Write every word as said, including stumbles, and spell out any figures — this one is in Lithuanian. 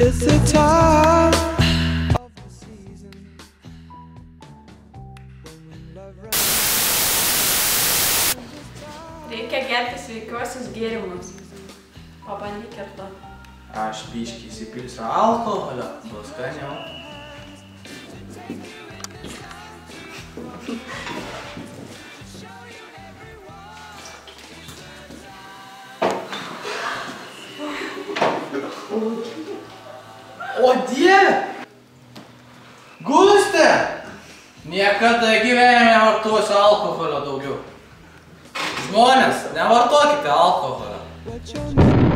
It's the time of the season when love runs. Reikia gerti sveikiuosius gėrimus. Pabandyk ir to. Aš biškį įsipilsiu alkoholio, bus skaniau. O Dieve! Gustė! Niekada gyvenime nevartosiu alkoholio daugiau. Žmonės, nevartokite alkoholio.